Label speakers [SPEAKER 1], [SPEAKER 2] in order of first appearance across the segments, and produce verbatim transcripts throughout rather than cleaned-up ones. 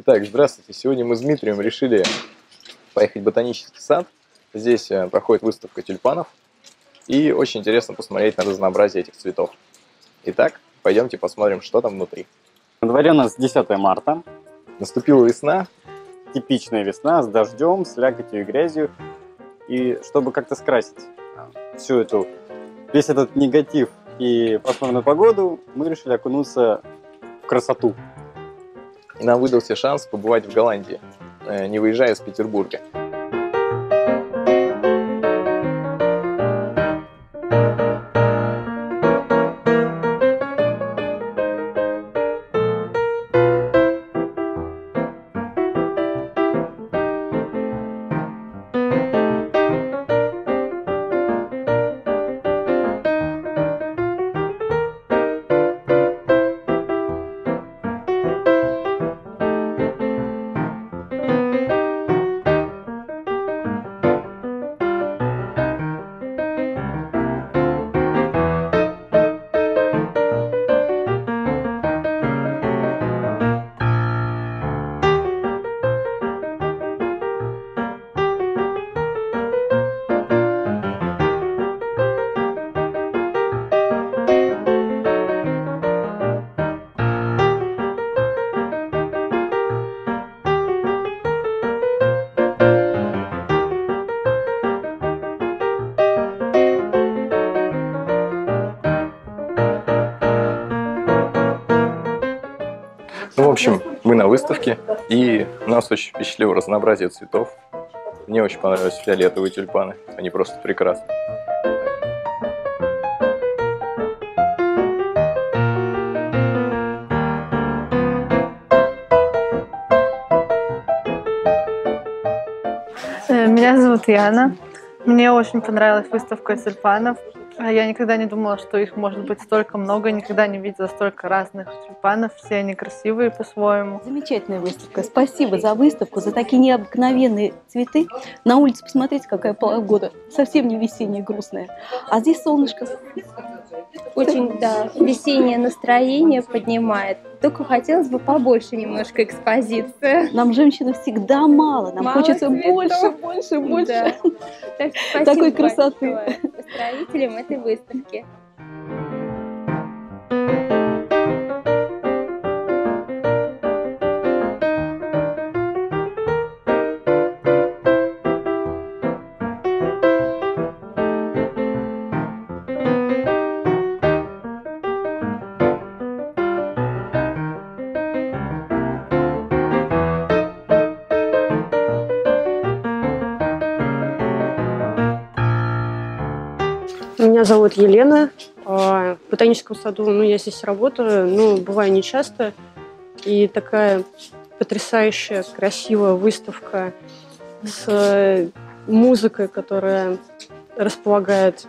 [SPEAKER 1] Итак, здравствуйте. Сегодня мы с Дмитрием решили поехать в ботанический сад. Здесь проходит выставка тюльпанов. И очень интересно посмотреть на разнообразие этих цветов. Итак, пойдемте посмотрим, что там внутри.
[SPEAKER 2] На дворе у нас десятое марта.
[SPEAKER 1] Наступила весна.
[SPEAKER 2] Типичная весна с дождем, с слякотью и грязью. И чтобы как-то скрасить всю эту, весь этот негатив и пасмурную погоду, мы решили окунуться в красоту.
[SPEAKER 1] И нам выдался шанс побывать в Голландии, не выезжая из Петербурга. Ну, в общем, мы на выставке, и нас очень впечатлило разнообразие цветов. Мне очень понравились фиолетовые тюльпаны, они просто прекрасны.
[SPEAKER 3] Меня зовут Яна. Мне очень понравилась выставка тюльпанов. Я никогда не думала, что их может быть столько много, никогда не видела столько разных тюльпанов, все они красивые по-своему.
[SPEAKER 4] Замечательная выставка. Спасибо за выставку, за такие необыкновенные цветы. На улице посмотрите, какая погода. Совсем не весенняя, грустная. А здесь солнышко.
[SPEAKER 5] Очень, да, весеннее настроение поднимает. Только хотелось бы побольше немножко экспозиции.
[SPEAKER 4] Нам, женщинам, всегда мало. Нам
[SPEAKER 5] мало
[SPEAKER 4] хочется
[SPEAKER 5] цветов.
[SPEAKER 4] больше, больше, больше.
[SPEAKER 5] Да. Так, спасибо
[SPEAKER 4] такой красоты.
[SPEAKER 5] устроителям этой выставки.
[SPEAKER 6] Меня зовут Елена. В ботаническом саду, ну, я здесь работаю, но бываю нечасто. И такая потрясающая, красивая выставка с музыкой, которая располагает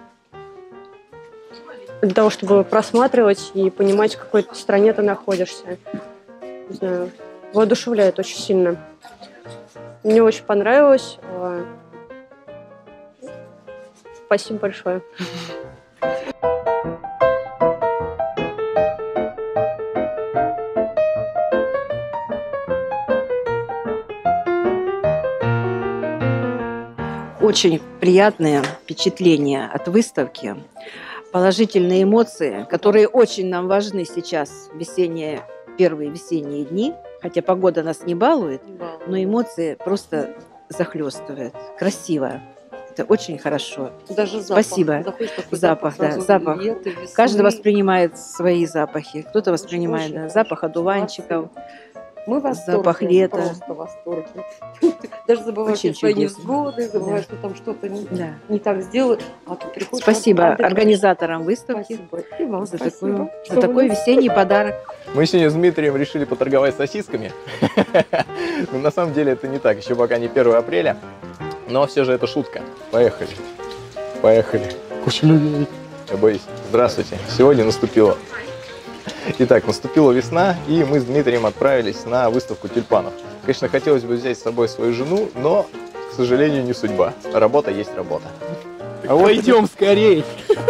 [SPEAKER 6] для того, чтобы просматривать и понимать, в какой стране ты находишься. Не знаю, воодушевляет очень сильно. Мне очень понравилось. Спасибо большое.
[SPEAKER 7] Очень приятные впечатления от выставки, положительные эмоции, которые очень нам важны сейчас, весенние, первые весенние дни, хотя погода нас не балует, но эмоции просто захлестывают. Красиво. Это очень хорошо.
[SPEAKER 8] Даже запах.
[SPEAKER 7] Спасибо. Запах, да, запах.
[SPEAKER 8] Лето,
[SPEAKER 7] Каждый воспринимает свои запахи. Кто-то воспринимает да, запах одуванчиков,
[SPEAKER 8] Мы в восторге,
[SPEAKER 7] запах лета.
[SPEAKER 8] Просто в восторге. Даже забываешь
[SPEAKER 7] Очень
[SPEAKER 8] свои
[SPEAKER 7] чудесно.
[SPEAKER 8] невзгоды, забываешь,
[SPEAKER 7] Да.
[SPEAKER 8] что там что-то не,
[SPEAKER 7] Да.
[SPEAKER 8] не так сделали. А тут приходишь,
[SPEAKER 7] Спасибо
[SPEAKER 8] отдыхаешь.
[SPEAKER 7] организаторам выставки
[SPEAKER 8] Спасибо. И вам
[SPEAKER 7] за,
[SPEAKER 8] спасибо,
[SPEAKER 7] такую,
[SPEAKER 8] что
[SPEAKER 7] за
[SPEAKER 8] вы
[SPEAKER 7] такой
[SPEAKER 8] нас-
[SPEAKER 7] весенний подарок.
[SPEAKER 1] Мы сегодня с Дмитрием решили поторговать сосисками. Но на самом деле это не так, еще пока не первое апреля. Но все же это шутка. Поехали. Поехали. Куча людей. Я боюсь. Здравствуйте. Сегодня наступило. Итак, наступила весна, и мы с Дмитрием отправились на выставку тюльпанов. Конечно, хотелось бы взять с собой свою жену, но, к сожалению, не судьба. Работа есть работа.
[SPEAKER 2] Ой, идем скорей!